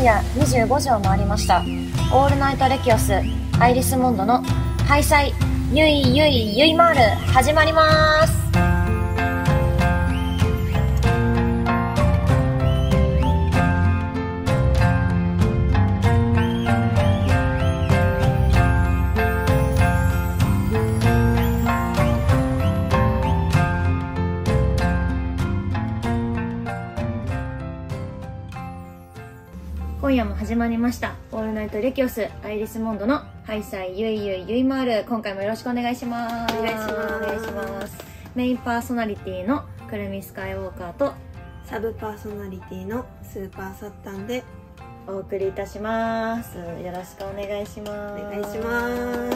夜25時を回りました。オールナイトレキオスアイリスモンドの開催ゆいゆいゆいまーる始まります。今夜も始まりましたオールナイトレキオスアイリスモンドのハイサイゆいゆいゆいまーる。今回もよろしくお願いします。 お願いします。 お願いします。メインパーソナリティのくるみスカイウォーカーとサブパーソナリティのスーパーサッタンでお送りいたします。よろしくお願いします。 お願いします。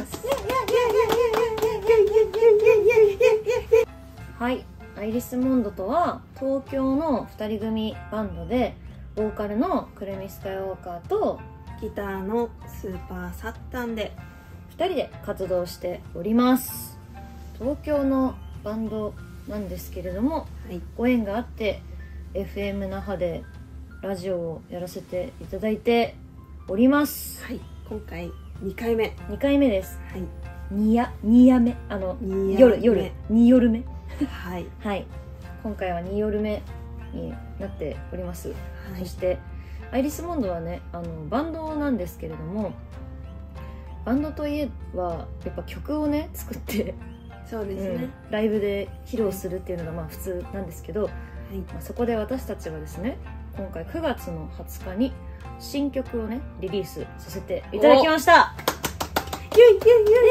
はい、アイリスモンドとは東京の2人組バンドで、ボーカルのくるみスカイウォーカーとギターのスーパーサッタンで 2人で活動しております。東京のバンドなんですけれども、 はい、 ご縁があって FM 那覇でラジオをやらせていただいております。 はい、今回2回目 2回目です。 はい、 2夜目夜2夜目はいはい、今回は2夜目になっております。 はい、 そしてアイリスモンドはね、バンドなんですけれども、バンドといえばやっぱ曲をね作ってそうですね、 ライブで披露するっていうのがまあ普通なんですけど、 はい、 そこで私たちはですね、今回9月の20日に新曲をねリリースさせていただきました。 ゆいゆいゆいゆいゆいゆい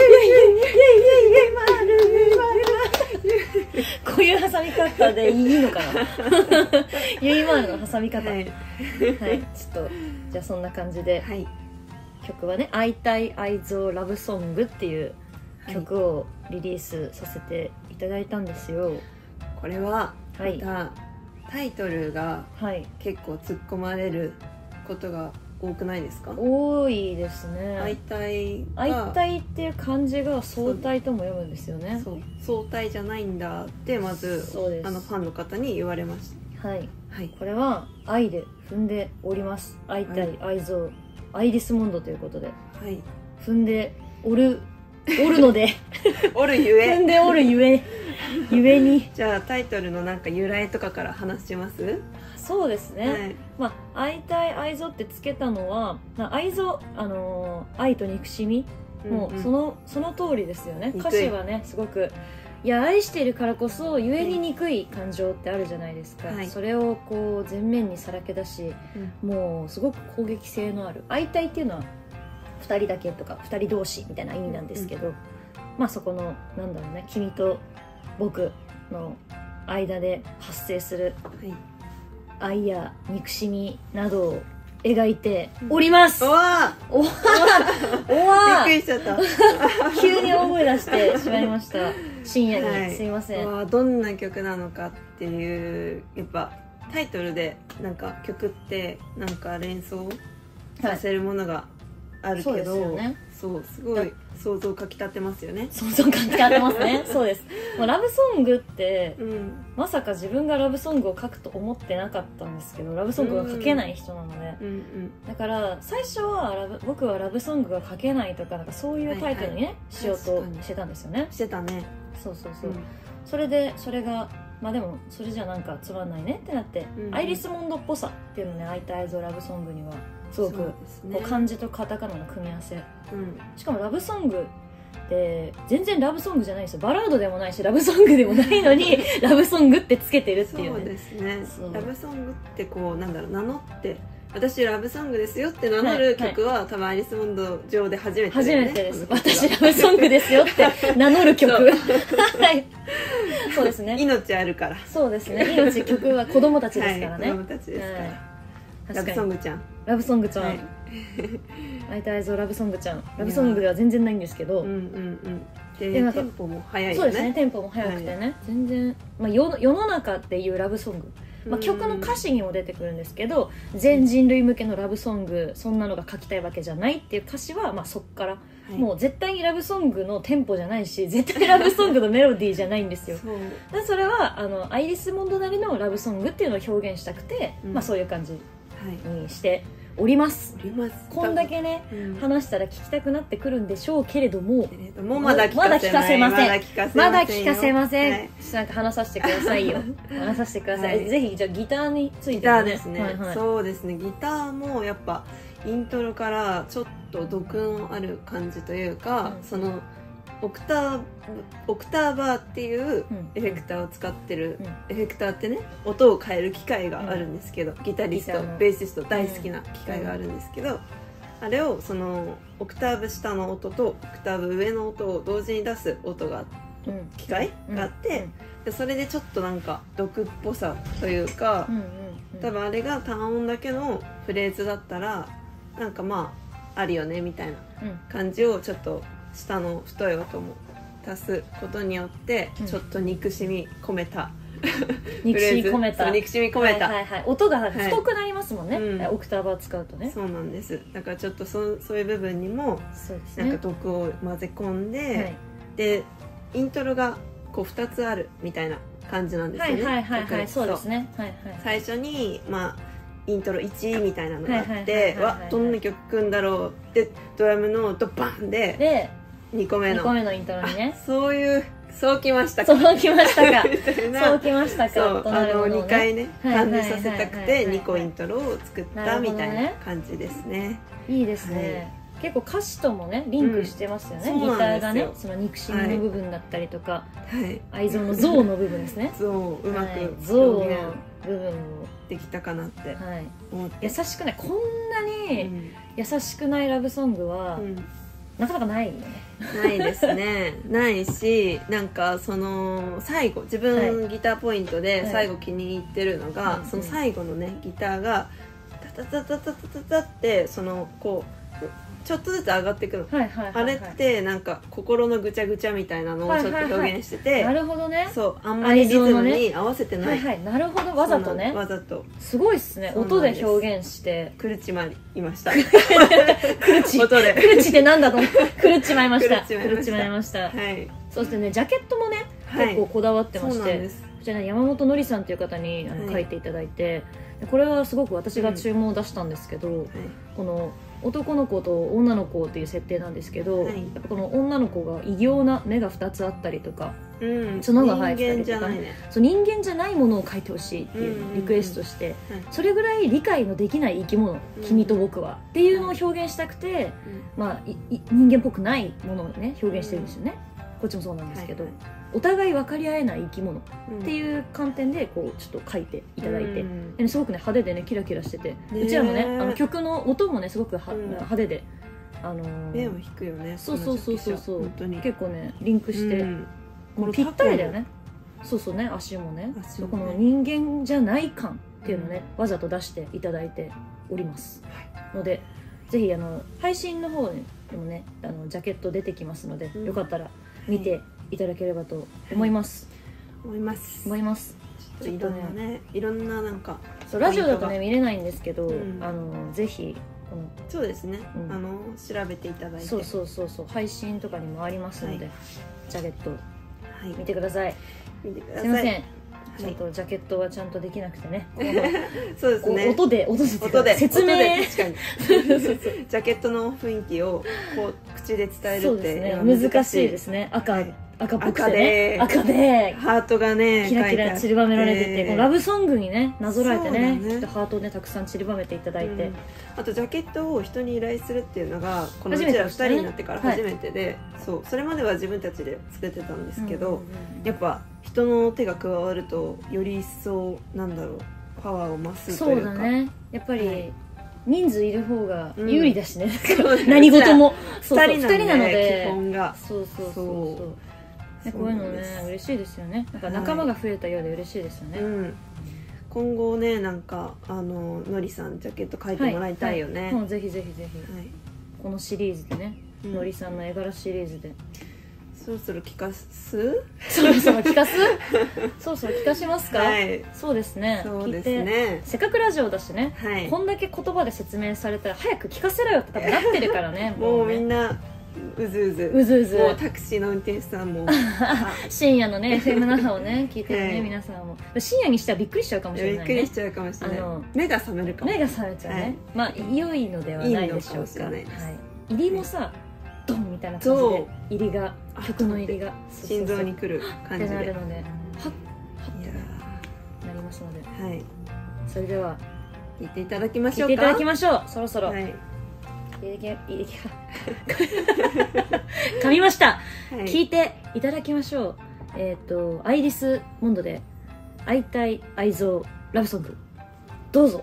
こういう挟み方でいいのかなゆいまーるの挟み方、はい、ちょっとじゃあそんな感じで、はい、曲はね「会いたい愛憎ラブソング」っていう曲をリリースさせていただいたんですよ。 これはまたタイトルが結構突っ込まれることが多くないですか？ 多いですね。 会いたいっていう漢字が相対とも読むんですよね。 そう、相対じゃないんだってまずファンの方に言われました。 はい、はい、これは愛で踏んでおります。会いたい、愛憎アイリスモンドということで、はい、踏んでおるのでおるゆえ踏んでおるゆえにじゃあタイトルのなんか由来とかから話します？ そうですね、 はい、 まあ会いたい愛憎ってつけたのは愛憎、愛と憎しみ、もうその通りですよね。歌詞はねすごく、いや愛しているからこそゆえに憎い感情ってあるじゃないですか、はい、それをこう前面にさらけ出し、もうすごく攻撃性のある、会いたいっていうのは2人だけとか2人同士みたいな意味なんですけど、まあそこのなんだろうね、君と僕の間で発生する愛や憎しみなどを描いております。おわびっくりしちゃった急に大声出してしまいました深夜に、はい、すいません。 どんな曲なのかっていう、やっぱタイトルでなんか曲ってなんか連想させるものがあるけど、はい、そうですよね。そう、すごい想像かきたてますよね。 想像かきたてますねそうです。もうラブソングって、まさか自分がラブソングを書くと思ってなかったんですけど、ラブソングが書けない人なので、だから最初は僕はラブソングが書けないとか、なんかそういうタイトルにね、しようとしてたんですよね。 してたね。 そう、それでそれがまあでもそれじゃなんかつまんないねってなって、アイリスモンドっぽさっていうのね、会いたい愛憎ラブソングにはすごくこう漢字とカタカナの組み合わせ、しかもラブソングって全然ラブソングじゃないですよ。バラードでもないしラブソングでもないのにラブソングってつけてるっていうね。 そうですね。ラブソングってこうなんだろう、名乗って私ラブソングですよって名乗る曲は、多分アイリスモンド上で初めてだよね。初めてです。私ラブソングですよって名乗る曲はい、そうですね。 命あるから。そうですね。 命、曲は子供たちですからね。 子供たちですから。ラブソングちゃん。 ラブソングちゃん。会いたい愛憎ラブソングちゃん。ラブソングでは全然ないんですけど。 でテンポも速いよね。 そうですね。テンポも速くてね。全然世の中っていうラブソング。曲の歌詞にも出てくるんですけど、全人類向けのラブソング、そんなのが書きたいわけじゃないっていう歌詞は、まあそっから、もう絶対にラブソングのテンポじゃないし、絶対ラブソングのメロディーじゃないんですよ。でそれはアイリスモンドなりのラブソングっていうのを表現したくて、まあそういう感じにしております。こんだけね、話したら聞きたくなってくるんでしょうけれども、 まだ聞かせません。 まだ聞かせません。なんか話させてくださいよ。話させてください。ぜひじゃあギターについてね。 ギターですね。そうですね。ギターもやっぱイントロからちょっと毒のある感じというか、そのオクターバーっていうエフェクターを使ってる、エフェクターってね、音を変える機械があるんですけど、ギタリストベーシスト大好きな機械があるんですけど、あれをそのオクターブ下の音とオクターブ上の音を同時に出す音が機械があって、でそれでちょっとなんか毒っぽさというか、多分あれが単音だけのフレーズだったらなんかまああるよねみたいな感じをちょっと下の太い音も足すことによってちょっと憎しみ込めた憎しみ込めた音が太くなりますもんね、オクターバー使うとね。 そうなんです。だからちょっとそういう部分にもなんか毒を混ぜ込んで、でイントロがこう2つあるみたいな感じなんですよね。 そうですね。 最初にまあイントロ1みたいなのがあって、わどんな曲くんだろうってドラムのドバンで2個目のイントロにね、 そうきましたかそうきましたかそうきましたか。 そう2回ね感じさせたくて2個イントロを作ったみたいな感じですね。 いいですね。結構歌詞ともねリンクしてますよね、ギターがね、その憎しみの部分だったりとか、愛情の像の部分ですね。 うまく像の部分をできたかなって思って。 優しくない、こんなに優しくないラブソングはなかなかないよね。 ないですね。ないし、なんかその最後自分ギターポイントで最後気に入ってるのが、その最後のねギターがタタタタタタタタってそのこうちょっとずつ上がっていくの。あれってなんか心のぐちゃぐちゃみたいなのをちょっと表現してて、 なるほどね。 そうあんまりリズムに合わせてない。 なるほど、わざとね。 わざと。 すごいっすね。音で表現して狂っちまいました。 狂ってなんだと狂っちまいました。狂っちまいました。はい。そしてねジャケットもね結構こだわってまして、こちら山本のりさんという方に書いていただいて、これはすごく私が注文を出したんですけど、この男の子と女の子っていう設定なんですけど、やっぱこの女の子が異形な目が2つあったりとか、角が生えてたりとか、人間じゃないものを描いてほしいっていうリクエストして、それぐらい理解のできない生き物、君と僕はっていうのを表現したくて、まあ人間っぽくないものをね表現してるんですよね。こっちもそうなんですけど、お互い分かり合えない生き物っていう観点でこうちょっと書いていただいて、すごくね派手でねキラキラしてて、うちらもね曲の音もねすごく派手で、 目を引くよね。 そう結構ねリンクしてぴったりだよね。そうね、足もね、この人間じゃない感っていうのをねわざと出していただいておりますので、ぜひ配信の方でもねジャケット出てきますので、よかったら見ていただければと思います。 思います。 ちょっとねいろんななんかラジオだとね見れないんですけど、ぜひそうですね、調べていただいて、 そう配信とかにもありますので、ジャケット見てください。すいません、ちょっとジャケットはちゃんとできなくてね。 そうですね。 音で説明。 確かに。ジャケットの雰囲気をこう口で伝えるって難しいですね。赤っぽくてね、赤でハートがねキラキラ散りばめられてて、このラブソングにねなぞらえてね、きっとハートをねたくさん散りばめていただいて、 あとジャケットを人に依頼するっていうのがこのうちら2人になってから初めてで、それまでは自分たちで作ってたんですけど、やっぱ人の手が加わるとより一層なんだろうパワーを増すというか。そうだね、 やっぱり人数いる方が有利だしね、何事も2人なので、 基本がこういうのね嬉しいですよね。なんか仲間が増えたようで嬉しいですよね。 今後ねなんかのりさんジャケット描いてもらいたいよね。 もうぜひこのシリーズでね、のりさんの絵柄シリーズでそろそろ聞かす？ そろそろ聞かしますか？そうですね。せっかくラジオだしね、こんだけ言葉で説明されたら早く聞かせろよって多分なってるからね。 もうみんなうずうずうずうずもうタクシーの運転手さんも深夜のね FM 那覇をね聞いてるね、皆さんも深夜にしてはびっくりしちゃうかもしれないね。 びっくりしちゃうかもしれない。目が覚めるかも。 目が覚めちゃうね、まあ良いのではないでしょうか。入りもさドンみたいな感じで入りが曲の入りが心臓にくる感じでってなるので、はっってなりますので、それでは聞いていただきましょうか。 聞いていただきましょう。そろそろ噛みました、聞いていただきましょう。アイリスモンドで会いたい愛憎ラブソング、どうぞ。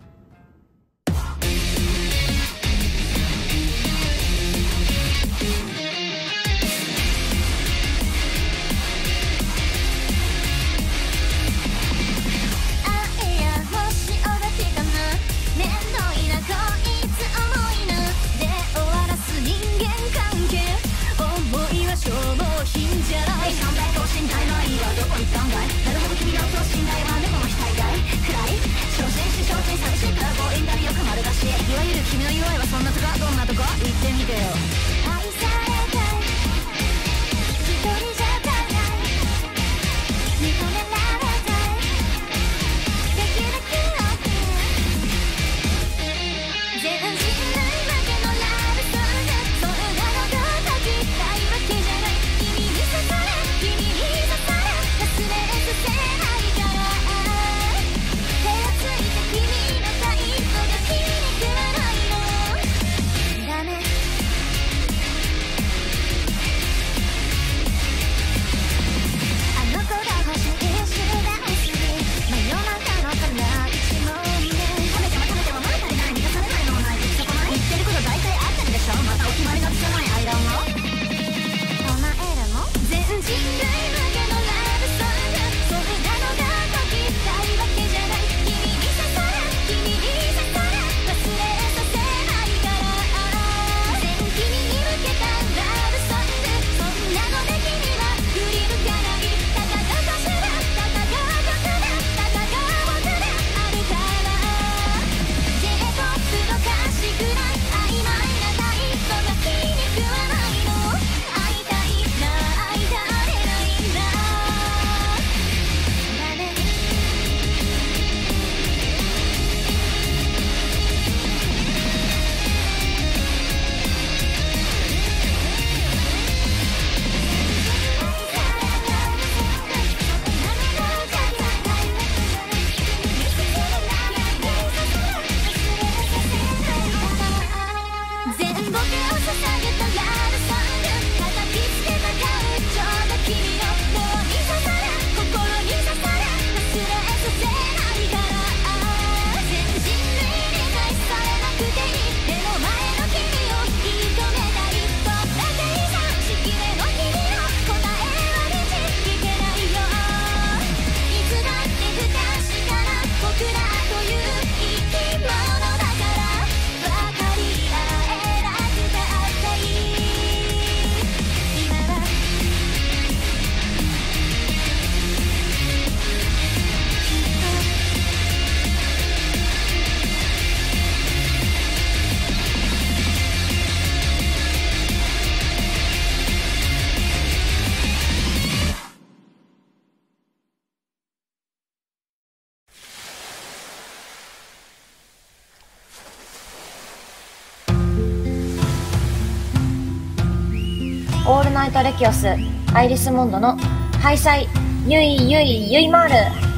オールナイトレキオスアイリスモンドのハイサイゆいゆいゆいまーる。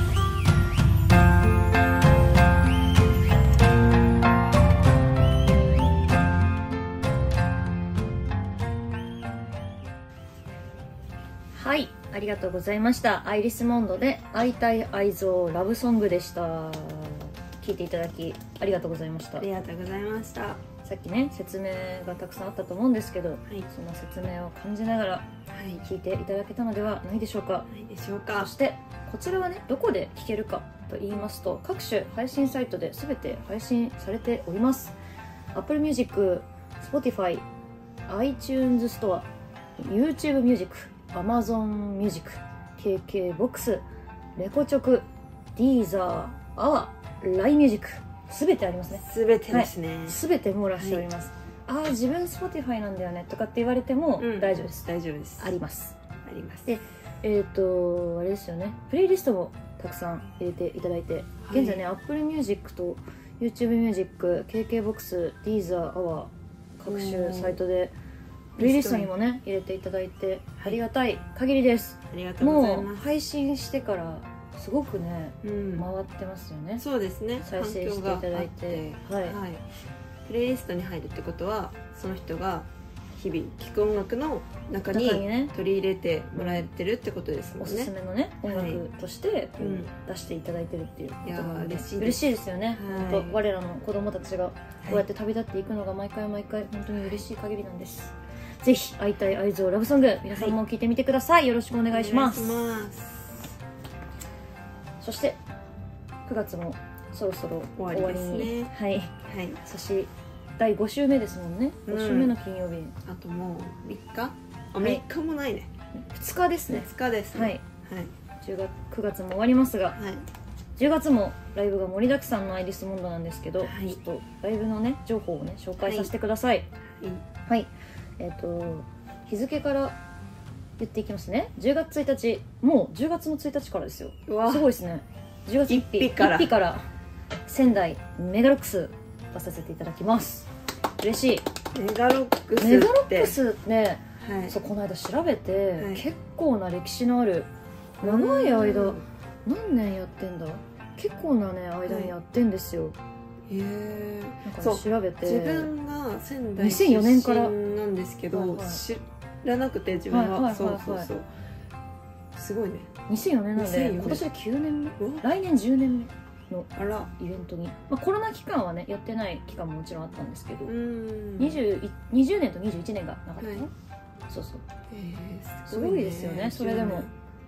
はい、ありがとうございました。アイリスモンドで会いたい愛憎ラブソングでした。聞いていただきありがとうございました。 ありがとうございました。 さっきね説明がたくさんあったと思うんですけど、その説明を感じながら聞いていただけたのではないでしょうか。そしてこちらはねどこで聴けるかと言いますと、各種配信サイトで全て配信されております。 Apple Music、Spotify、iTunes Store、YouTube Music、Amazon Music、KKBOX、レコチョク、Deezer、AWA、LINE Music、全てありますね。 全てですね。 全て網羅しております。 ああ自分 Spotify なんだよねとかって言われても大丈夫です、 大丈夫です。 あります。 あります。 であれですよね、プレイリストもたくさん入れていただいて、現在ね Apple Music と YouTube Music、KKBOX、Deezer、Our 各種サイトでプレイリストにもね入れていただいてありがたい限りです。 ありがとうございます。 もう配信してからすごくね、回ってますよね。 そうですね、 再生していただいて、はい、 プレイリストに入るってことはその人が日々聴く音楽の中に取り入れてもらえてるってことですもんね。 おすすめのね音楽として出していただいてるっていうことなので嬉しいですよね。本当我らの子供たちがこうやって旅立っていくのが毎回毎回本当に嬉しい限りなんです。ぜひ会いたい愛憎ラブソング皆さんも聴いてみてください。よろしくお願いします。そして9月もそろそろ終わりに、はい、そして第5週目ですもんね。5週目の金曜日、 あともう3日、3日もないね、 2日ですね。 2日ですね。はい、 9月も終わりますが、10月もライブが盛りだくさんのアイリスモンドなんですけど、ちょっとライブのね情報をね紹介させてください。はい、日付から言っていきますね。10月1日、もう10月の1日からですよ。すごいですね。10月1日から仙台メガロックス出させていただきます。嬉しい。 メガロックスね、そうこの間調べて、結構な歴史のある長い間、何年やってんだ、結構なね間にやってんですよ。へえ。なんか調べて自分が仙台出身なんですけど、知らなくて自分はそうすごいね。 2004年なので今年で9年目、来年10年目のイベントに、コロナ期間はねやってない期間ももちろんあったんですけど、20年と21年がなかったの。そうそう、すごいですよね。それでも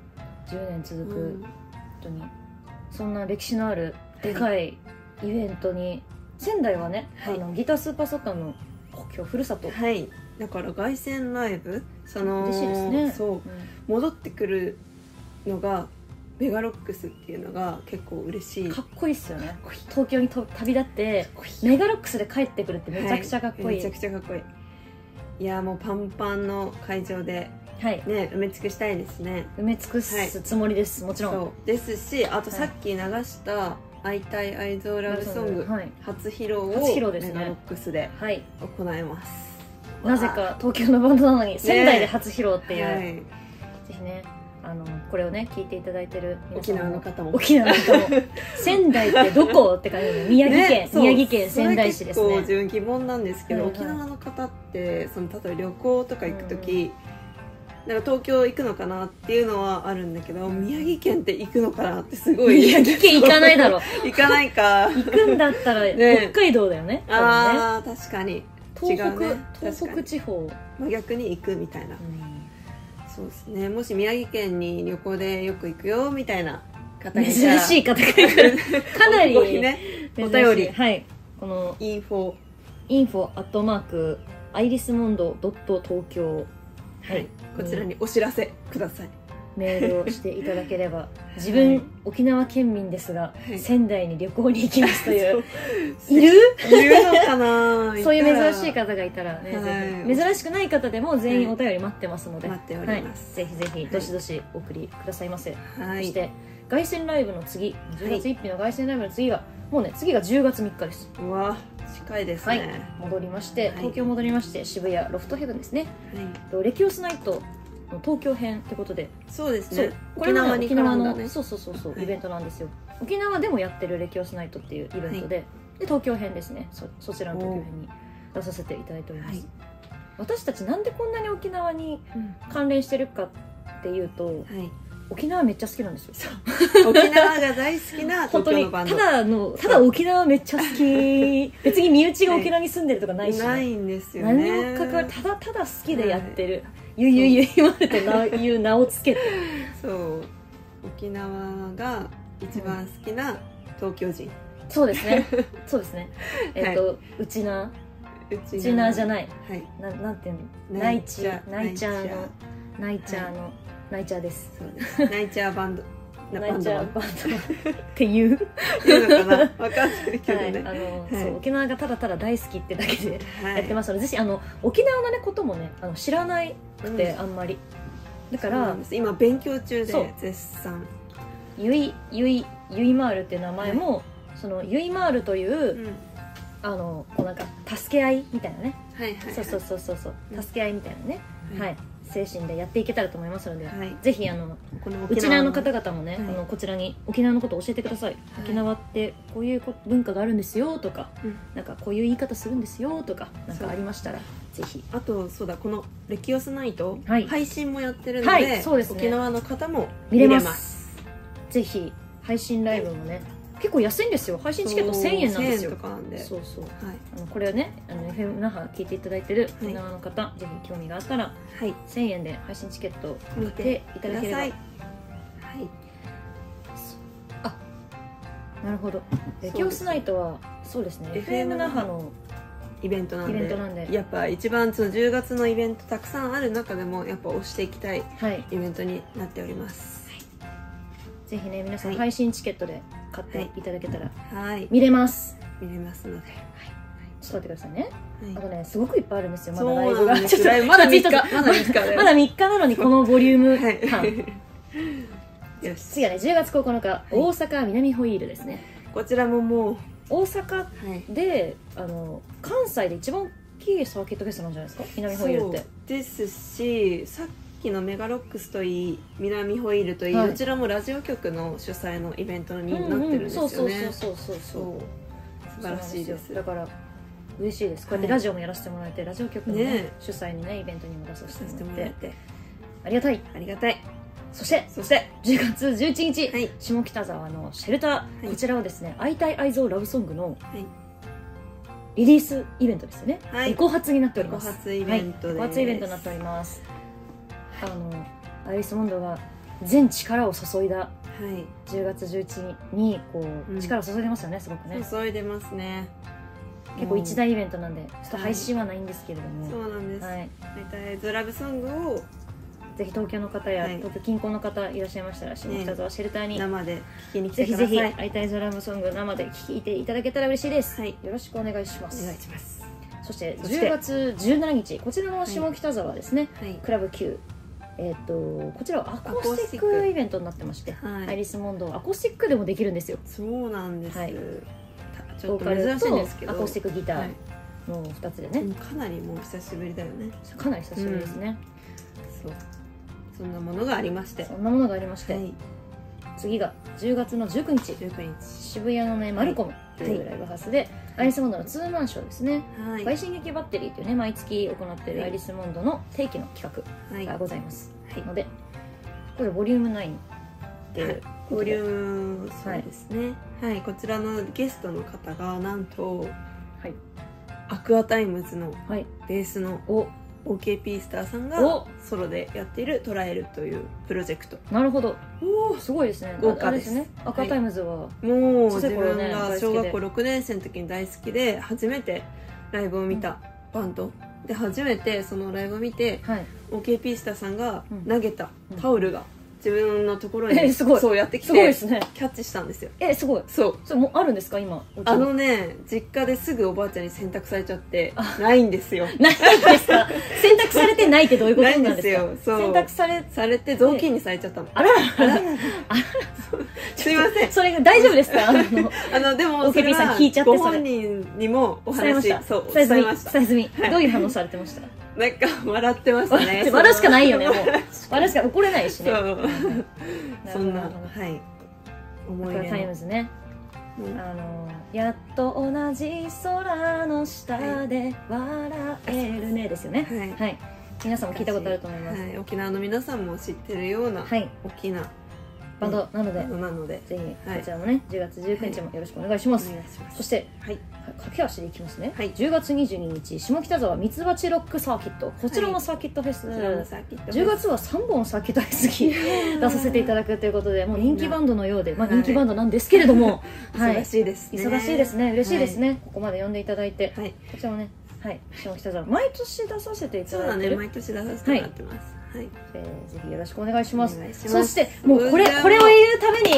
10年続く、本当にそんな歴史のあるでかいイベントに、仙台はねギタースーパーサタンの故郷ふるさと、 だから凱旋ライブ、 嬉しいですね。 そう戻ってくるのがメガロックスっていうのが結構嬉しい。 かっこいいっすよね。東京に旅立ってメガロックスで帰ってくるってめちゃくちゃかっこいい。 めちゃくちゃかっこいい。いやもうパンパンの会場でね埋め尽くしたいですね。 埋め尽くすつもりです。もちろんそうですし、あとさっき流した「会いたい愛憎ラブソング」初披露をメガロックスで行います。 なぜか東京のバンドなのに仙台で初披露っていう、ぜひねこれをね聞いていただいてる沖縄の方も仙台ってどこって感じで、宮城県仙台市ですね。 結構自分疑問なんですけど、沖縄の方って例えば旅行とか行く時、なんか東京行くのかなっていうのはあるんだけど、宮城県って行くのかなってすごい。 宮城県行かないだろ。 行かないか。 行くんだったら北海道だよね。 ああ確かに。 東北地方。 逆に行くみたいな。そうですね。もし宮城県に旅行でよく行くよみたいな方がいたら、 珍しい方がいたらかなりお便り、 このインフォ @irismondo.tokyo、 こちらにお知らせください。 メールをしていただければ、自分沖縄県民ですが仙台に旅行に行きますという、いるのかな。 そういう珍しい方がいたらね、珍しくない方でも全員お便り待ってますので、 待っております。 ぜひぜひどしどしお送りくださいませ。そして凱旋ライブの次、10月1日の凱旋ライブの次がもうね、次が10月3日です。 うわ近いですね。 戻りまして、東京戻りまして、渋谷ロフトヘブンですね。レキオスナイト東京編ってことで、 そうですね。 沖縄に絡んだね、そうイベントなんですよ。沖縄でもやってるレキオスナイトっていうイベントで、東京編ですね。そちらの東京編に出させていただいております。私たちなんでこんなに沖縄に関連してるかっていうと、沖縄めっちゃ好きなんですよ。 沖縄が大好きな東京のバンド。 ただ沖縄めっちゃ好き。別に身内が沖縄に住んでるとかないし、 ないんですよね。 何も関わる、ただ好きでやってる。ゆまれていう名をつけて、 そう沖縄が一番好きな東京人。 そうですね。うちなじゃない、なんていうの、ナイチャーです。 ナイチャーバンドなナイチャーバンドっていういうのかな分かんないけどね、 そう沖縄がただただ大好きってだけではいやってますので、ぜひ沖縄のねこともね知らないくて、あんまりだから今勉強中そうで絶賛ゆいまーるっていう名前も、そのゆいまーるというこうなんか助け合いみたいなね、 はいはい、 そう助け合いみたいなね、 はいはい、精神でやっていけたらと思いますので、 はい、 ぜひこのうちなの方々もね、 はいこちらに沖縄のことを教えてください、沖縄ってこういう文化があるんですよとか、なんかこういう言い方するんですよとかなんかありましたらぜひ。 あとそうだ、このレキオスナイト、 はい配信もやってるので、 はいそうですね、 沖縄の方も見れます。ぜひ配信ライブもね、結構安いんですよ。配信チケット1000円なんですよ。 1000円とかなんで、 そうそう、 はい、 これをねFM 那覇聞いていただいてる沖縄の方、ぜひ興味があったら、 はい、 1000円で配信チケットを買っていただければ。はい、あ、なるほど。レキオスナイトはそうですね、 FM 那覇のイベントなんでやっぱ一番その10月のイベントたくさんある中でもやっぱ推していきたいイベントになっております、 はい、ぜひね皆さん配信チケットで買っていただけたら見れます、 見れますので、 ちょっと待ってくださいね、 はい、 あとねすごくいっぱいあるんですよ、まだライブが。 まだ3日まだ3日なのにこのボリューム感、 よし、 次はね10月9日、大阪南ホイールですね。 こちらももう大阪で、関西で一番大きいサーキットフェスなんじゃないですか、南ホイールって。 そうですし、さっきのメガロックスといい南ホイールといい、どちらもラジオ局の主催のイベントになってるんですよね。 そう素晴らしいです。 だから嬉しいです。こうやってラジオもやらせてもらえて、ラジオ局のね主催にねイベントにも出させてもらってありがたい、 ありがたい。 そして10月11日、下北沢のシェルター、こちらはですね、会いたい愛憎ラブソングのリリースイベントですよね。ご発になっております。 ご発イベントです。 ご発イベントになっております。アリス・モンドが全力を注いだ10月11日にこう力を注いでますよね、すごくね。 注いでますね。 結構一大イベントなんで、ちょっと配信はないんですけれども、 そうなんです。会いたい愛憎ラブソングをぜひ東京の方や東京近郊の方いらっしゃいましたら、下北沢シェルターに生で聞きに来てください。 ぜひぜひ会いたいラブソング生で聴いていただけたら嬉しいです。よろしくお願いします。 お願いします。 そして10月17日、こちらの下北沢ですね、クラブ Q、こちらはアコースティックイベントになってまして、アイリス・モンドアコースティックでもできるんですよ。 そうなんです。 ちょっと珍しいんですけど、アコースティックギターの2つでね、 かなりもう久しぶりだよね。 かなり久しぶりですね。 そんなものがありまして、 次が10月の19日、渋谷のねマルコムというライブハウスでアイリス・モンドのツーマンショーですね、快進撃バッテリーというね毎月行っているアイリス・モンドの定期の企画がございますので、これボリューム9っていうボリューム、そうですね、こちらのゲストの方がなんとアクアタイムズのベースのOKP スターさんがソロでやっている「トラエル」というプロジェクト。 なるほど、すごいですね。豪華ですね。アクアタイムズはもう自分が小学校6年生の時に大好きで初めてライブを見たバンドで、初めてそのライブを見て OKP スターさんが投げたタオルが自分のところにそうやってきてキャッチしたんですよ。 すごい。 そうそれもあるんですか今？ 実家ですぐおばあちゃんに洗濯されちゃってないんですよ。 ないんですか？洗濯されてないってどういうことなんですか？洗濯されて雑巾にされちゃったの。 あらすいません。それが大丈夫ですか？ でもそれはご本人にもお話伝えました。 伝え済み。どういう反応されてました？ なんか笑ってましたね。 笑うしかないよね、もう。笑うしか怒れないしね。 そんな思い出のタイムズね。やっと同じ空の下で笑えるねですよね。はい。皆さんも聞いたことあると思います。 沖縄の皆さんも知ってるような大きなバンドなので、ぜひこちらもね10月19日もよろしくお願いします。そして駆け足でいきますね。10月22日下北沢ミツバチロックサーキット、こちらもサーキットフェス、10月は3本サーキットフェスに出させていただくということで、もう人気バンドのようで、人気バンドなんですけれども、 忙しいですね。 忙しいですね。嬉しいですね。ここまで呼んでいただいて、こちらもね、下北沢毎年出させていただいてる。 毎年出させてもらってます。 ぜひよろしくお願いします。そしてもうこれを言うため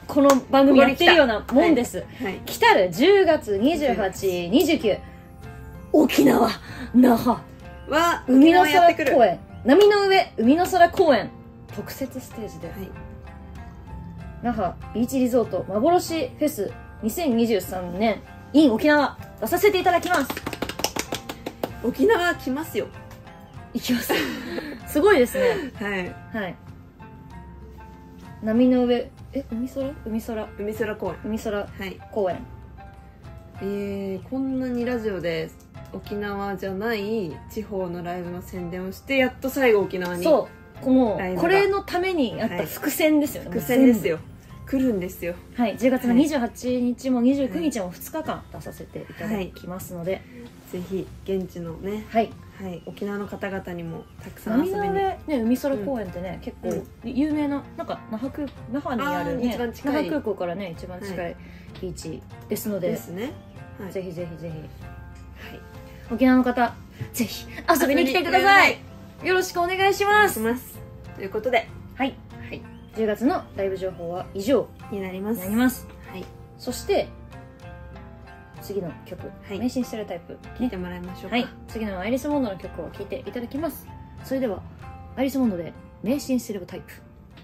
この番組やってるようなもんです。 はい、 来たる10月28、29、沖縄、那覇は海の空公園、波の上海の空公園特設ステージで、はい、那覇ビーチリゾート幻フェス2023年 in 沖縄出させていただきます。 沖縄来ますよ。 行きますすごいですね。 はいはい。波の上海空公園、 海空公園、 こんなにラジオで沖縄じゃない地方のライブの宣伝をして、やっと最後沖縄に。 そうもうこれのためにあった伏線ですよね。 伏線ですよ。来るんですよ。 はい、10月の28日も29日も2日間出させていただきますので、 ぜひ現地のね、 はい沖縄の方々にもたくさん遊びに。 波の上ね、海空公園ってね、結構有名な、なんか那覇にあるね、那覇空港からね一番近いビーチですので、ぜひぜひぜひ、沖縄の方ぜひ遊びに来てください。よろしくお願いします。 ということで、 10月のライブ情報は以上になります。 そして次の曲、迷信ステレオタイプ聴いてもらいましょうか。 次のアイリス・モンドの曲を聴いていただきます。それではアイリス・モンドで迷信ステレオタイプ。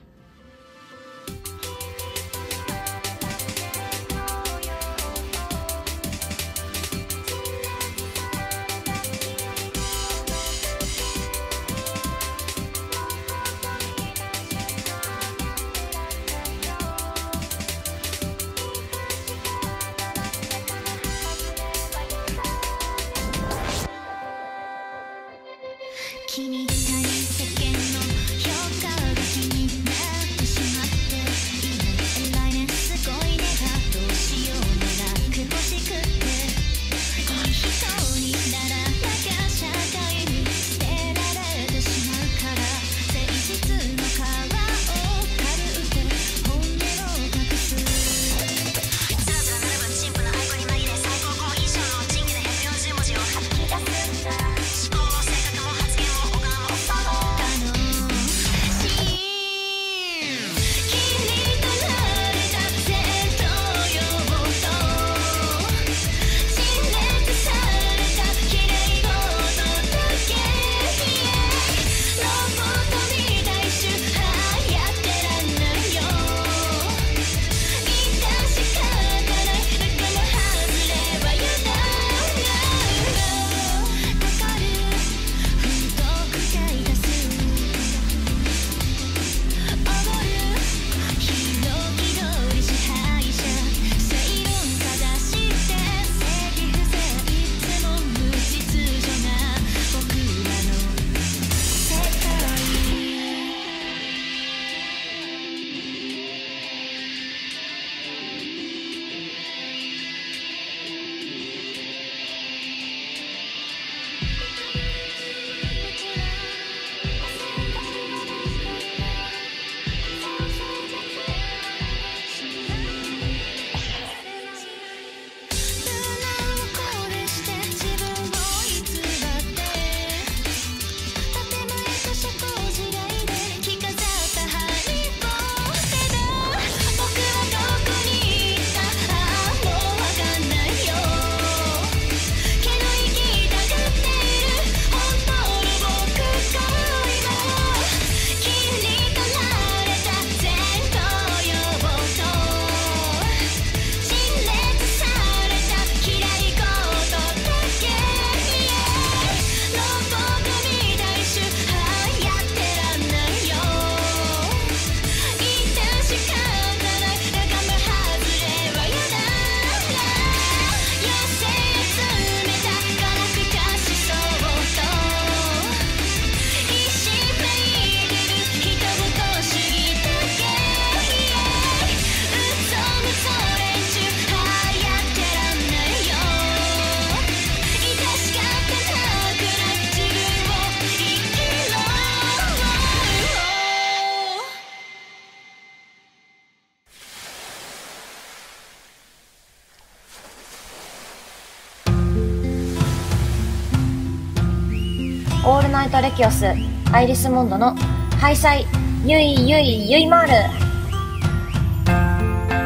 君みたい世間の評価が気になってしまって、今来年すごいねがどうしようもなく欲しくて、いい人にならなきゃ社会に捨てられてしまうから、誠実の皮を軽く本音を隠す。つらつらなる分陳腐なアイコンに紛れ、最高好印象の仁義な140文字を吐き出すんだ。思考も性格も発言もオールナイトレキオスアイリスモンドのハイサイゆいゆいゆいまーる。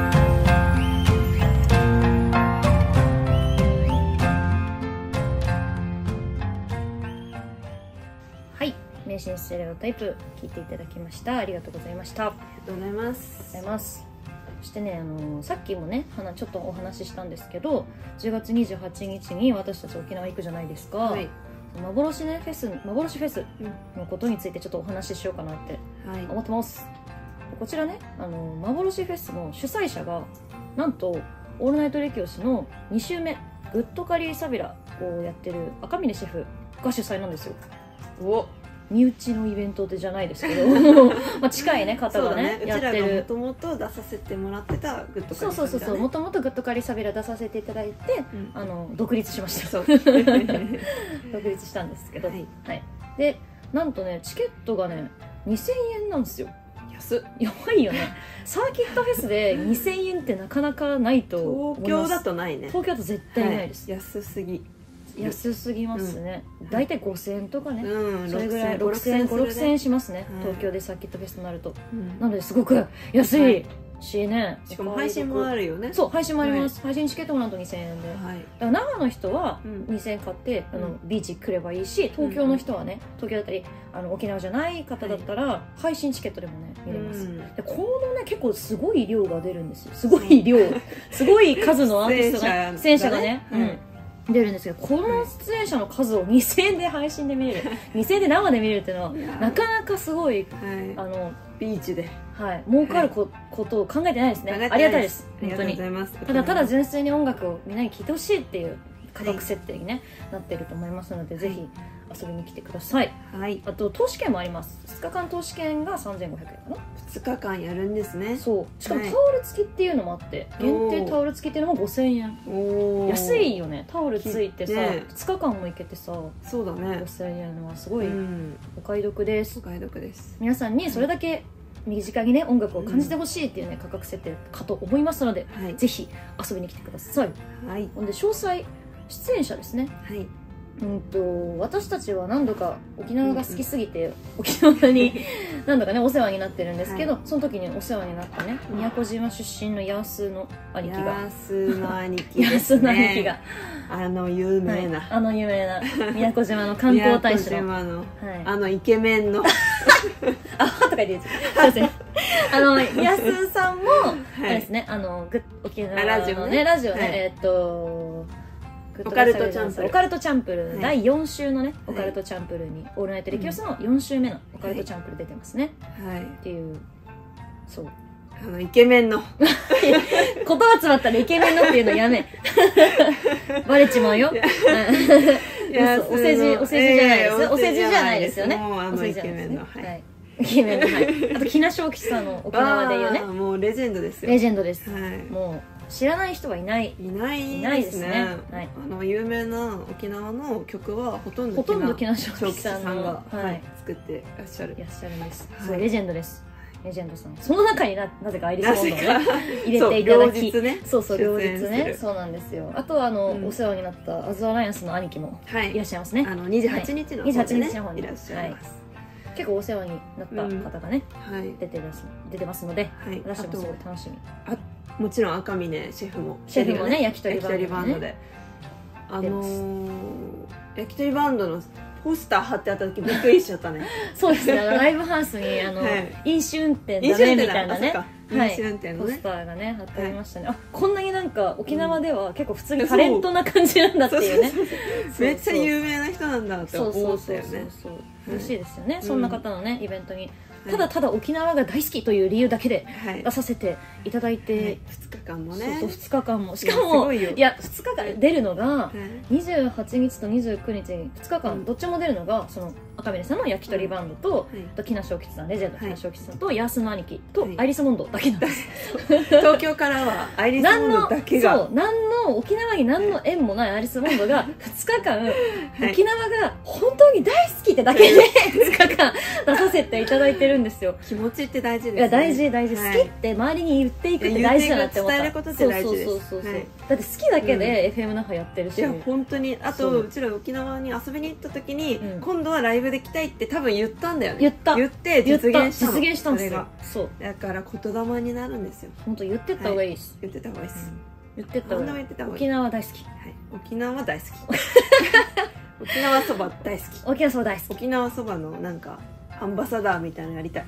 新ステレオタイプ聞いていただきました。ありがとうございました。 ありがとうございます。 ございます。そしてね、さっきもねちょっとお話ししたんですけど、10月28日に私たち沖縄行くじゃないですか。 はい、 幻フェスのことについてちょっとお話ししようかなって思ってます。こちらね、幻フェスの主催者がなんとオールナイトレキオスの2週目グッドカリーサビラをやってる赤嶺シェフが主催なんですよ。 お、 身内のイベントじゃないですけどまあ近いね方がねやってる。 うちらがもともと出させてもらってたグッドカリーサビラ、ね、 そうもともとグッドカリーサビラ出させていただいて、独立しました独立したんですけど、はい、でなんとねチケットがね2000円なんですよ。 安っ、 やばいよね。サーキットフェスで2000円ってなかなかないと思います。 東京だとないね。 東京だと絶対ないです、 安すぎますね。大体5000円とかね、それぐらい 6000 6000円しますね、東京でサーキットフェスとなると。なのですごく安いしね。 しかも配信もあるよね。 そう、配信もあります。配信チケットもなんと2000円で、だから長野の人は2000円買ってビーチ来ればいいし、東京の人はね、東京だったり沖縄じゃない方だったら配信チケットでもね見れます。でこのね結構すごい量が出るんですよ。すごい量すごい数のアーティストが出演者がね出るんですけど、この出演者の数を2000円で配信で見れる2000円で生で見れるっていうのはなかなかすごい、 ビーチで儲かることを考えてないですね。ありがたいです、本当に。ただただ純粋に音楽をみんなに聴いてほしいっていう価格設定にねなってると思いますので、ぜひ遊びに来てください。あと投資券もあります。2日間投資券が3500円かな。 2日間やるんですね。 そうしかもタオル付きっていうのもあって、限定タオル付きっていうのも5000円。安いよね。タオル付いてさ2日間も行けてさ、 そうだね、 5000円はすごいお買い得です。皆さんにそれだけ身近にね音楽を感じてほしいっていうね価格設定かと思いますので、ぜひ遊びに来てください。ほんで詳細出演者ですね。私たちは何度か沖縄が好きすぎて沖縄に何度かねお世話になってるんですけど、その時にお世話になったね宮古島出身のヤースーの兄貴がヤースーの兄貴ですね。有名な宮古島の観光大使の宮古島のイケメンのとか言ってヤスーさんもあれですね、沖縄のねラジオね、オカルトチャンプル第4週のねオカルトチャンプルにオールナイトレキオスの4週目のオカルトチャンプル出てますね。っていう、そうイケメンの言葉詰まったらイケメンのっていうのやめバレちまうよ。お世辞じゃないです。お世辞じゃないですよね。 イケメンのイケメンの、あと木梨翔吉さんの沖縄でいうね、 もうレジェンドですよ。 レジェンドです。もう知らない人はいないですね。 有名な沖縄の曲はほとんど木梨翔吉さんが作ってらっしゃるんです。 そう、レジェンドです。レジェンドさん、その中になぜかアイリスモンドをね入れていただき、そう両日ね、そうなんですよ。あとはお世話になったアズアライアンスの兄貴もいらっしゃいますね。 28日の方にいらっしゃいます。 結構お世話になった方がね出てますので、私もすごい楽しみ。 もちろん赤嶺シェフもね焼き鳥バンドで焼き鳥バンドのポスター貼ってあった時びっくりしちゃったね。 そうですね、ライブハウスに飲酒運転ダメみたいなねポスターがね貼ってありましたね。こんなになんか沖縄では結構普通にタレントな感じなんだっていうね、 めっちゃ有名な人なんだって思ったよね。 嬉しいですよね、そんな方のねイベントにただただ沖縄が大好きという理由だけで出させていただいて、 2日間もね、 2日間もしかも2日間出るのが28日と29日に2日間どっちも出るのがその赤嶺さんの焼き鳥バンドと木梨翔吉さん、レジェンド木梨翔吉さんとヤースの兄貴とアイリスモンドだけなんです。 東京からはアイリスモンドだけが、 何の沖縄に何の縁もないアイリスモンドが2日間沖縄が本当に大好きってだけで2日間出させていただいてるんですよ。 気持ちって大事ですね。 いや大事好きって周りに言っていくって大事だなって思った。 伝えることって大事です。 だって好きだけで FM 那覇やってるし、 いや本当に。あとうちら沖縄に遊びに行った時に今度はライブで来たいって多分言ったんだよね。言って実現したんですよ。そうだから言霊になるんですよ。 本当言ってった方がいいです。 言ってった方がいいです。 言ってった方がいい。沖縄大好き。 沖縄大好き。沖縄そば大好き。 沖縄そば大好き。 沖縄そばのなんかアンバサダーみたいなのやりたい。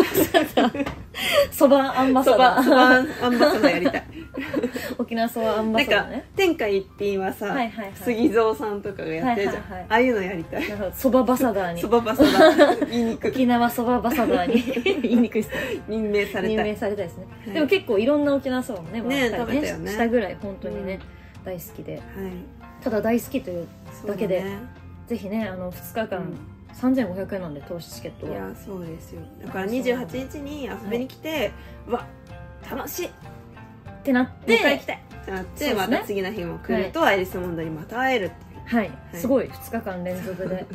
そばアンバサダー、 そばアンバサダーやりたい。 沖縄そばアンバなんかサダーね。 天下一品はさ、 はいはいはい杉蔵さんとかがやってるじゃん、 はいはいはいああいうのやりたい。 なるほど、そばバサダーにそばバサダー言いにくい沖縄そばバサダーに言いにくいですね。 任命されたい。 任命されたいですね、 はいでも結構いろんな沖縄そばもね、 ねやっぱり食べたよねしたぐらい本当にね、大好きで、 はい、 ただ大好きというだけでそうねぜひね、2日間、 うん 3500円なんで投資チケットは。 いやそうですよ。だから28日に遊びに来て、うわ楽しいってなってもう一回行きたいってなって、 そうですねまた次の日も来ると、アイリスモンドにまた会えるっていうはい、 はいすごい2日間連続で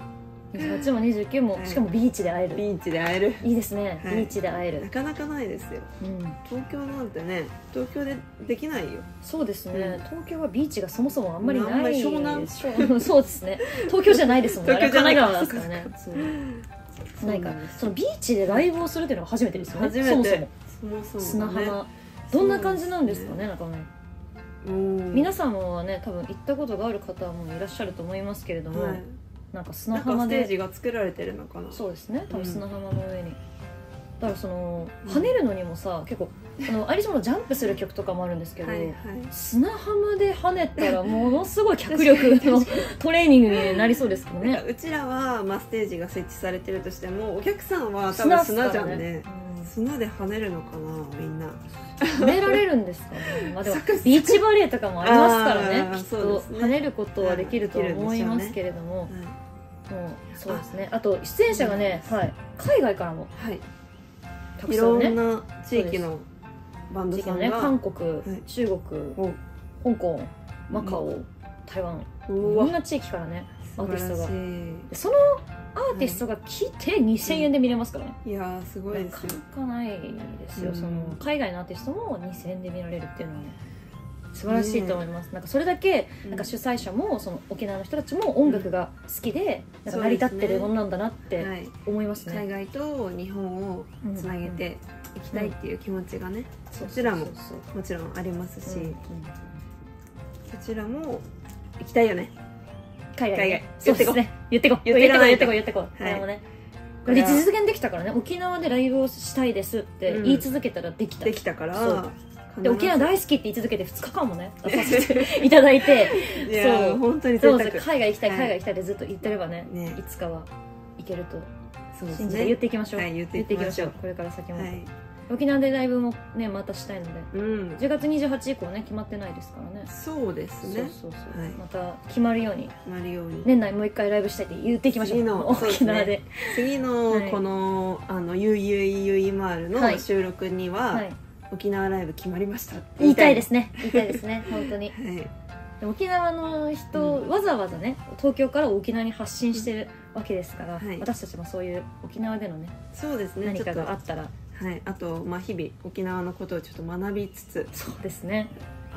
28も29も、 はいしかもビーチで会える、 ビーチで会える。 いいですね、 はいビーチで会えるな、かなかないですよ。 うん、 東京なんてね、東京でできないよ。 そうですね、 うん東京はビーチがそもそもあんまりないあんまり湘南そうですね、東京じゃないですもんね、 東京じゃないかあれ神奈川ですからね、そうないから、そのビーチでライブをするっていうのが初めてですよね、 初めてそもそもそもそも砂ね浜、どんな感じなんですかね、なんかね、 うん皆さんもはね多分行ったことがある方もいらっしゃると思いますけれども、 はいなんか砂なんか浜でステージが作られてるのかな。 そうですね、多分砂浜の上に、だからそのうん跳ねるのにもさ、結構アリスモのジャンプする曲とかもあるんですけど、 はいはい砂浜で跳ねたらものすごい脚力のトレーニングになりそうですけどなんかね。 うちらは、まあ、ステージが設置されてるとしてもお客さんは多分砂じゃんね。砂で跳ねるのかなみんな。 跳ねられるんですかね。まあでもビーチバレーとかもありますからね、 あーきっとそうですね跳ねることはできると思いますけれども、もうそうですね。あと出演者がね、はい、海外からもはい、 たくさんね、 いろんな地域のバンド地域のね、 さんが、 韓国、 はい中国、 お香港、マカオ、台湾、 ういろんわな地域からね、アーティストが素晴らしでそのアーティストが来て2000円で見れますからね、 い。いやーすごいなですよ。 かなかないですよ、 うんその海外のアーティストも2000円で見られるっていうのはね素晴らしいと思います、なんかそれだけうんなんか主催者もその沖縄の人たちも音楽が好きで、なんか成り立ってるものなんだなってはい、 思いますね、 海外と日本をつなげていきたいっていう気持ちがね、 そちらもそうそうもちろんありますし、 そううんそちらも行きたいよね。 海外ね、 海外そうですね、言ってこう言ってかないと言ってこうこれもねこれは実現できたからね、沖縄でライブをしたいですって言い続けたらできた、 できたからそう必ずで沖縄大好きって言い続けて2日間もね出させていただいていやーそう本当にそう贅沢。 海外行きたいはい海外行きたいってずっと言ってればね、 ねいつかは行けるとそうです信じて言っていきましょう、 はい言っていきましょうこれから先も、 はい、 沖縄でライブもねまたしたいのでうん、 10月28以降ね決まってないですからねそうですね。 そうそう、 はいまた決まるようになるように。 年内もう一回ライブしたいって言っていきましょう次のそうですね沖縄で、 次のはいこのゆいゆいゆいまーるはいの収録には、 はい、 沖縄ライブ決まりましたって言いたいですね言いたいですね本当にはい、 で沖縄の人、わざわざね東京から沖縄に発信してるわけですから、 はい私たちもそういう沖縄でのねそうですね。 何かちょっとがあったらはい、あとまあ日々沖縄のことをちょっと学びつつ、 そうですね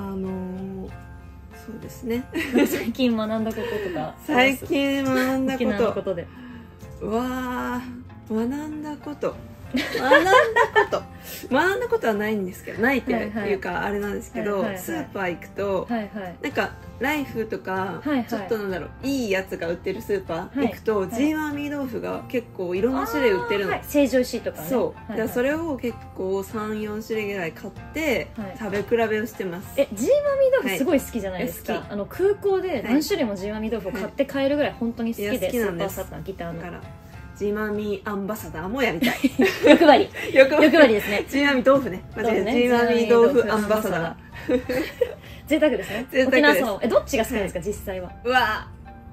そうですね。 なんか最近学んだこととか最近学んだ沖こ縄のことでと、わー学んだこと学んだことはないんですけど、ないっていうかあれなんですけど、 はいはいはいスーパー行くと、 はいはいなんかライフとか、 はいはいちょっとなんだろういいやつが売ってるスーパーはい行くと、 はい G1 ミー豆腐が結構いろんな種類売ってるの、 はい成城石井とかねそう、 はいはいだからそれを結構 3,4 種類ぐらい買って、 はい食べ比べをしてます。 ジーマミー豆腐すごい好きじゃないですか、 はい空港で何種類もジーマミー豆腐を買って帰るぐらい本当に好きで、 いや好きスなんですーパーサッカーギターのだからジーマミアンバサダーもやりたい欲張り欲欲張りですねジーマミ豆腐ね間違えた、ジーマミ豆腐アンバサダー贅沢ですね贅沢です沖縄そばどっちが好きなんですか、実際はうわ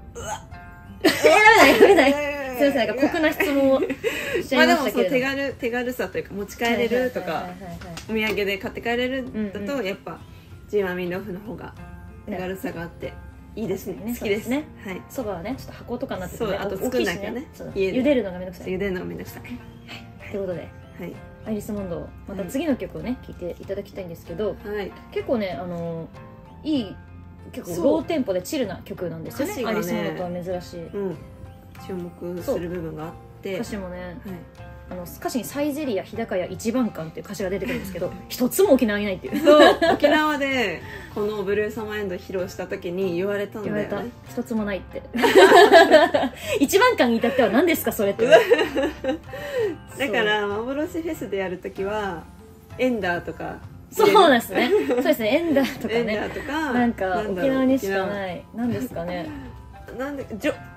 ダメないすいませんなんか酷な質問をしちゃいままあでもそうしたけれども、 手軽さというか持ち帰れるとかはいはいはいはいお土産で買って帰れるんだと、 うんうやっぱジーマミ豆腐の方が手軽さがあっていいですね、 ね好きですそうですねはいそばはねちょっと箱とかになってて、ね、 そうあと大きい作んなきゃねそう家で茹でるのがめんどくさい茹でるのがめんどくさいということではいアイリスモンドまた次の曲をね聴いていただきたいんですけどはい結構ねいい結そう構ローテンポでチルな曲なんですよね歌詞がねアイリスモンドとは珍しいうん注目する部分があって歌詞もねはい歌詞にサイゼリヤ日高屋一番館っていう歌詞が出てくるんですけど一つも沖縄にないっていうそう沖縄でこのブルーサマーエンド披露した時に言われたんだよね。 言われた。一つもないって一番間に至っては何ですかそれってだから幻フェスでやる時はエンダーとかそうなんですね。そうですね、エンダーとかエンダね、 ーとかなんか沖縄にしかない何ですかね、 なんで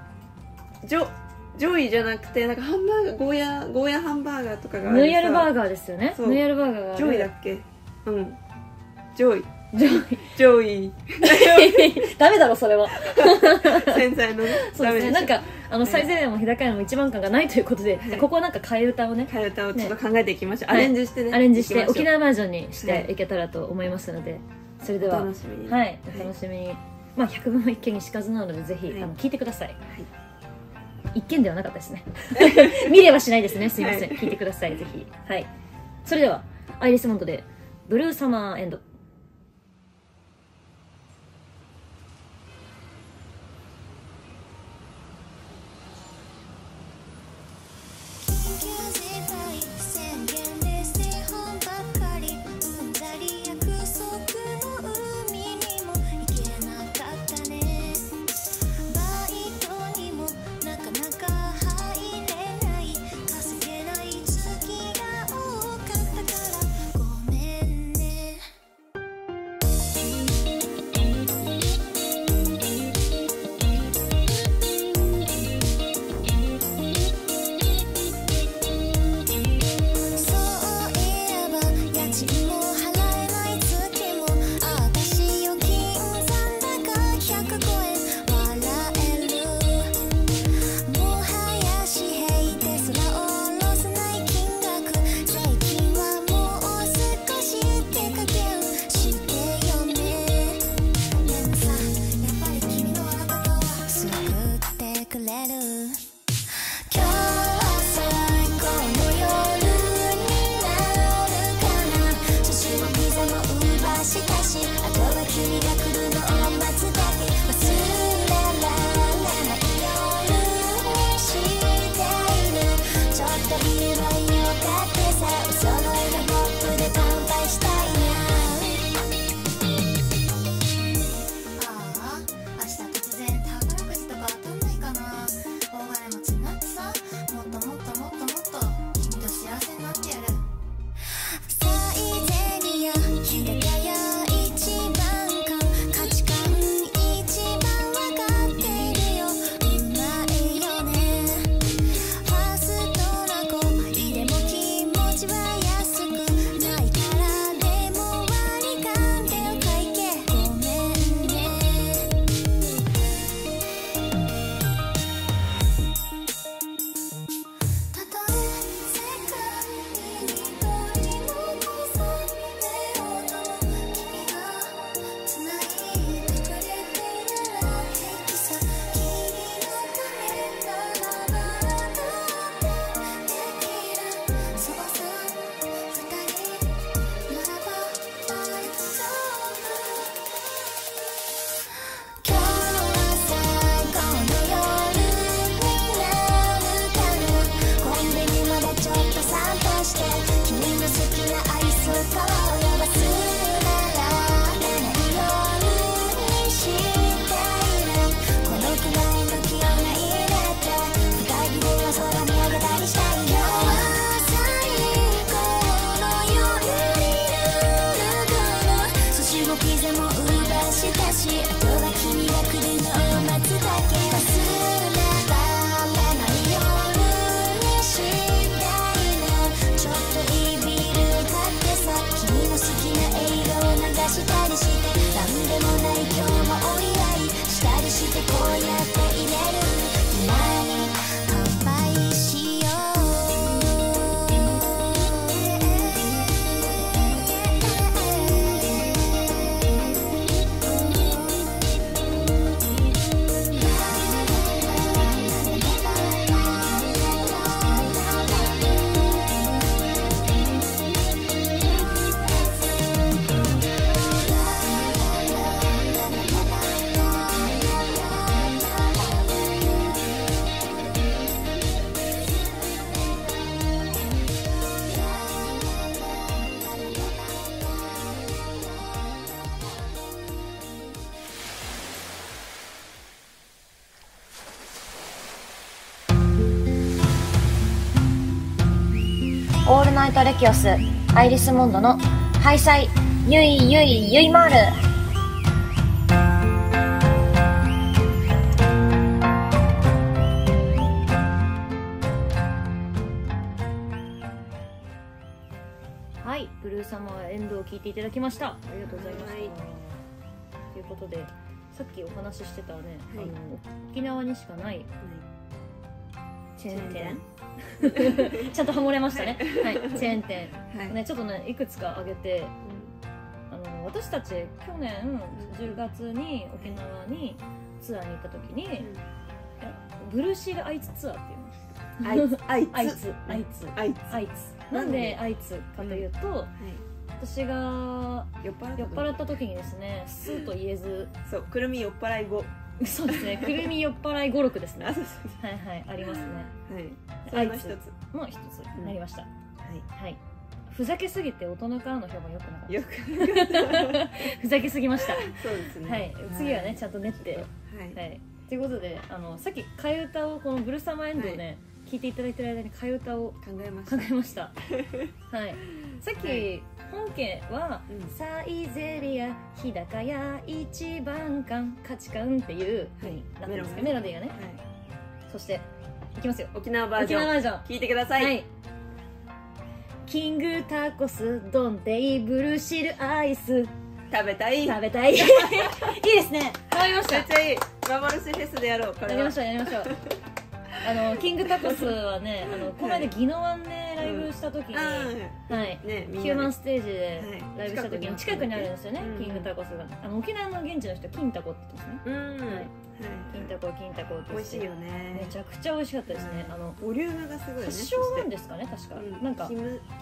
ジョイじゃなくてなんかハンバーガーゴーヤハンバーガーとかがあるさ、 ヌーヤルバーガーですよね。 そうヌーヤルバーガーがある。 ジョイだっけ、うんジョイジョイダメだろそれは繊細のねそうですね、なんかサイゼリヤも日高屋も一番感がないということで、 はいここはなんか替え歌をね、 替え歌をちょっと考えていきましょう、 はいアレンジしてね、 アレンジしていきましょう沖縄バージョンにしはいていけたらと思いますので、それでおは楽しみに、 はい、お楽しみに、まあ100分の1件にしかずなのでぜひ、 はい聞いてください。一件ではなかったですね見れはしないですね、すいません、 はい聞いてくださいぜひ。はい、それではアイリスモンドでブルーサマーエンド。 宣言で正反ばかりうんざり約束の海にも行けなかったね。バイトにもなかなか入れない、稼げない月が多かったからごめんね。そういえば家賃も払えない月も私預金残高105円笑える。もはや紙幣で空下ろせない金額、税金はもう少し手加減してよね。でもさやっぱり君のあなたは救ってくれる。今日は最高の夜になるかな。寿司もピザもウーバーしたし、あとは君が来るのを待つだけ。忘れられない夜にしている。ちょっとビールワインを買ってさ、お揃いのコップで乾杯したいな。ああ、明日突然宝くじとか当たんないかな。大金持ちになってさ、もっともっともっともっと君と幸せになってやる。サイゼリヤ日高屋一番館、価値観一番わかってるよ、うまいよね。ファーストなコーヒーでも気持ちは安くないから、でも割り勘でお会計ごめんね。たとえ世界に一人も残されようとも、君が繋いでくれているなら平気さ。君のためならばらだってできる。そうさ二人ならば大丈夫。今日は最高の夜になるかな。コンビニまでちょっと散歩して、君の好きなアイスコーラ忘れられない夜にしている。このくらいの気温が入れて、二人で夜空見上げたりしたいよ。最高の夜になるかな。寿司もピザもウーバーしたし、あとは君が来るのを待つだけ。忘れられない夜にしたいな。ちょっといいビール買ってさ、君の好きな映画を流したりして、なんでもない今日もお祝いしたりして、こうやって入れる今に乾杯しよう。 オールナイトレキオスアイリスモンドのハイサイゆいゆいゆいまーる。 はい、ブルーサマーエンドを聞いていただきました。ありがとうございました。ということで、さっきお話ししてたね、 はい、 沖縄にしかないチェーン店ちゃんとハモれましたね。はい、チェーン店、はいね、ちょっとねいくつか挙げて、私たち去年10月に沖縄にツアーに行った時に、ブルーシールアイツツアーっていうの。アイツなんでアイツかというと、私が酔っ払った時にですね、スーと言えず、 そうくるみ酔っ払い語、 そうですね、くるみ酔っ払い語録ですね。はいはい、ありますね。 はい、それの一つもう一つになりました。はい、ふざけすぎて大人からの評判良くなかった。 よくふざけすぎました。 そうですね。 はい、次はねちゃんと練って、はい。ということで、さっき替え歌をこのブルーサマーエンドをね聞いていただいてる間に替え歌を考えました。はい。さっき本家はサイゼリア日高屋一番館価値観っていうメロディーがね。そしていきますよ、沖縄バージョン聞いてください。キングタコスドンテイブルーシルアイス食べたいいいいですね。わかりました。 めっちゃいい。幻フェスでやろう。 やりましょう。キングタコスはね、この間宜野湾でライブした時に、はいね、ヒューマンステージでライブした時に近くにあるんですよね、キングタコスが。沖縄の現地の人はキンタコって言うんですね。キンタコって美味しいよね。 めちゃくちゃ美味しかったですね。 ボリュームがすごいね。 発祥なんですかね、確か。なんか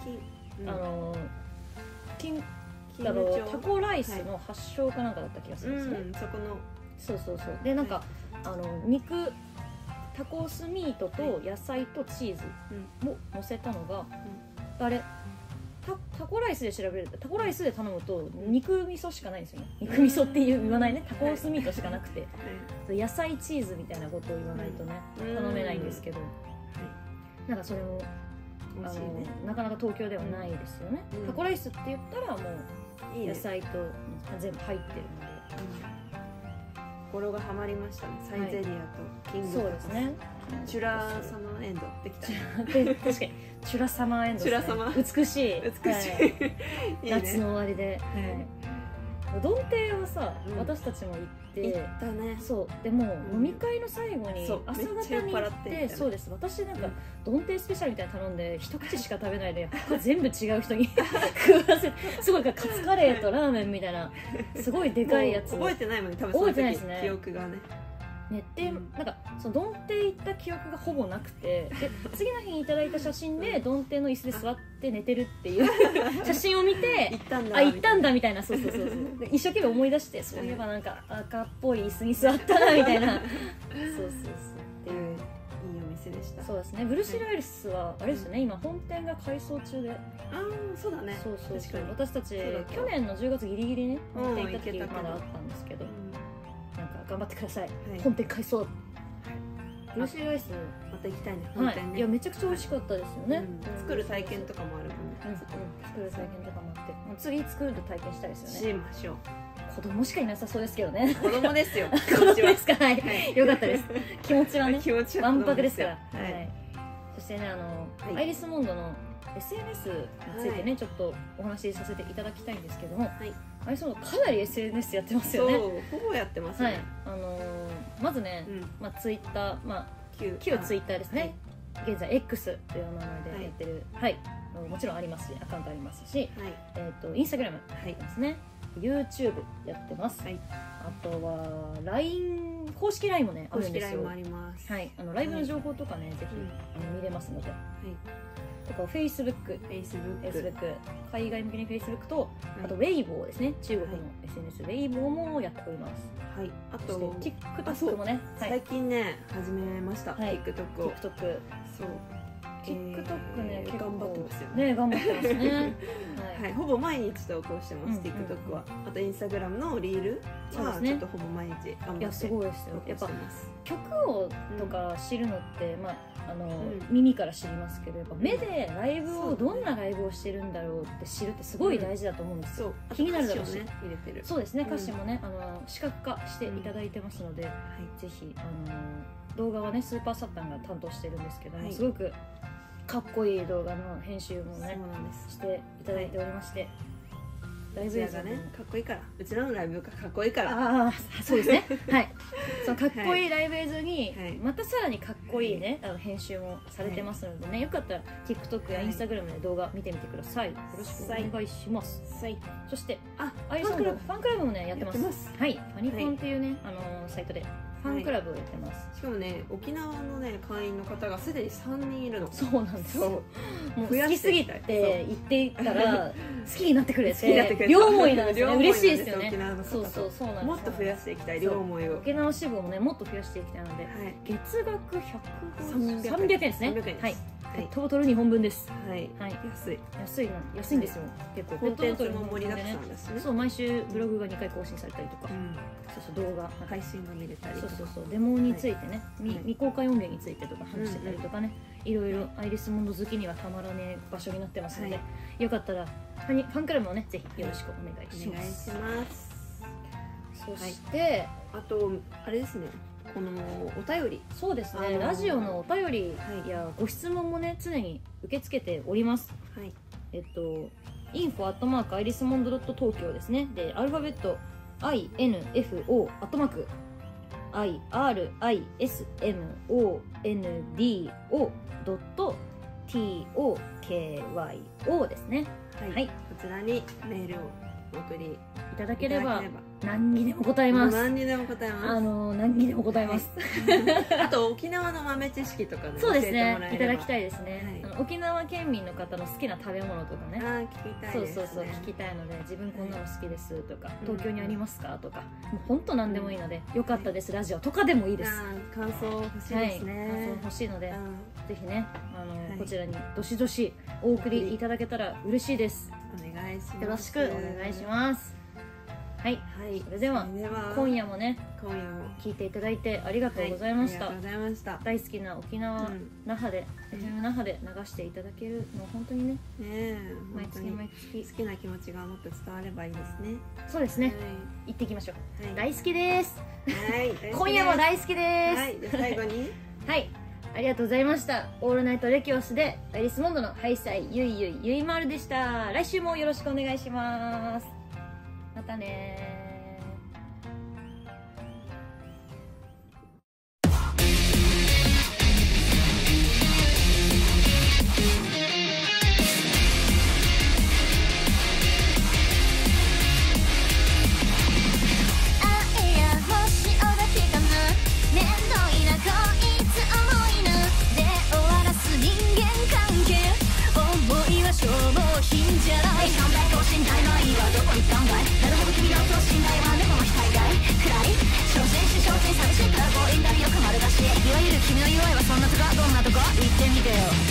タコライスの発祥かなんかだった気がするんですね。 そこのそうで、なんか肉タコスミートと野菜とチーズを乗せたのが、あれタコライスで調べると、タコライスで頼むと肉味噌しかないんですよね。肉味噌って言わないね、タコスミートしかなくて、野菜チーズみたいなことを言わないとね頼めないんですけど、なんかそれもなかなか東京ではないですよね。タコライスって言ったらもう野菜と全部入ってるので、 心がハマりましたね。サイゼリアとキングタコス。そうですね。チュラサマーエンドできた。 確かにチュラサマーエンドですね。美しい夏の終わりで。ドンテはさ、私たちも行って行ったね。 そうでも飲み会の最後に朝方に行って、そうです、私なんかドンテスペシャルみたいな頼んで一口しか食べないで他全部違う人に食わせて、すごいカツカレーとラーメンみたいなすごいでかいやつ覚えてないもんね、多分。 覚えてないですね、 記憶がね。 でなんかそのドンテ行った記憶がほぼなくて、で次の日にいただいた写真でドンテの椅子で座って寝てるっていう写真を見て、行ったんだみたいな、そう一生懸命思い出して、そういえばなんか赤っぽい椅子に座ったなみたいなそうっていういいお店でした。 そうですね。ブルーシルアイリスはあれですよね、今本店が改装中で。 そうだね。 そう私たち去年の10月ギリギリね本店行った時まだあったんですけど、なんか頑張ってください、本店改装。ブルーシルアイスまた行きたいね、本店ね。 いやめちゃくちゃ美味しかったですよね。 作る体験とかもあるもんね。 作る体験とかもあって、次作る体験したいですよね。 しましょう。 子供しかいなさそうですけどね。 子供ですよ。 子供ですか。はい、よかったです。気持ちはね、わんぱくですから。そしてね、アイリスモンドの SNS についてね、ちょっとお話しさせていただきたいんですけども、アイリスモンドかなり SNS やってますよね。 そう、ほぼやってますね。 まずね、ツイッター、旧ツイッターですね。現在 X という名前でやってる、もちろんありますし、アカウントありますし、インスタグラムですね。YouTube やってます。あとは LINE 公式 LINE もねあるんですよ。 公式 LINE もあります。 ライブの情報とかね、ぜひ見れますので。とか Facebook、海外向けに Facebook と、あと Weibo ですね、中国の SNS Weibo もやっております。あと TikTok もね、 最近ね始めました。TikTok を。 そう TikTok ね、結構頑張ってますよね。 ね、頑張ってますね。 はい、ほぼ毎日投稿してます、TikTok は。あとインスタグラムのリールはちょっとほぼ毎日頑張っていや、すごいですよ。やっぱます曲をとか知るのってまあ耳から知りますけど、やっぱ目でライブをどんなライブをしてるんだろうって知るってすごい大事だと思うんですよ。気になるだろうし、 入れてる。 そうですね、歌詞もね視覚化していただいてますので、ぜひ動画はねスーパーサッタンが担当してるんですけども、すごくかっこいい動画の編集もねしていただいておりまして、 ライブ映像がねかっこいいから、うちらのライブがかっこいいから、 ああそうですねはい、そのかっこいいライブ映像にまたさらにかっこいいね編集もされてますのでね、よかったら TikTok や Instagram で動画見てみてください。よろしくお願いします。そしてアイリスモンドファンクラブもねやってます。はい、ファニフォンっていうねサイトでファンクラブをやってます。 しかもね、沖縄のね会員の方がすでに3人いるの。 そうなんですよ。もう好きすぎて言っていったら好きになってくれて、両思いなんですよね。嬉しいですよね。そうなんです。 もっと増やしていきたい、両思いを。 沖縄支部もねもっと増やしていきたいので、月額300円ですね。はい。ペットボトル2本分です。 はい。安いんですよ。結構コンテンツも盛りだくさんだしね。 そう、毎週ブログが2回更新されたりとか、そう動画配信が見れたり、 そうデモについてね、未公開音源についてとか話してたりとかね、いろいろアイリスモンド好きにはたまらねえ場所になってますので、よかったらファンクラブもねぜひよろしくお願いします。そしてあとあれですね、このお便り、 そうですね、ラジオのお便りやご質問もね常に受け付けております。info@ アイリスモンド.東京ですね。でアルファベット info@ irismondo.tokyo ですね。はい、 こちらにメールをお送りいただければ何にでも答えます。 何にでも答えます。 何にでも答えます。 あと沖縄の豆知識とかね、 そうですね、いただきたいですね。沖縄県民の方の好きな食べ物とかね、 聞きたいですね。 そう聞きたいので、自分こんなの好きですとか、東京にありますかとか、もう本当何でもいいので、よかったですラジオとかでもいいです。 感想欲しいですね。 感想欲しいので、ぜひねこちらにどしどしお送りいただけたら嬉しいです。 お願いします。 よろしくお願いします。はい、それでは今夜も聞いていただいてありがとうございました。大好きな沖縄那覇で FM 那覇で流していただけるの本当にね、毎月好きな気持ちがもっと伝わればいいですね。 そうですね、行っていきましょう。大好きです。今夜も大好きです。 最後にありがとうございました。オールナイトレキオスでアイリスモンドのハイサイゆいゆいまるでした。来週もよろしくお願いします。またね消耗品じゃない。完璧等身大の愛はどこに行ったんだい。なるほど君の等身大は猫の額外暗い昇進し昇進寂しいから強引だりよく丸出し。いわゆる君の UI はそんなとこどんなとこ言ってみてよ。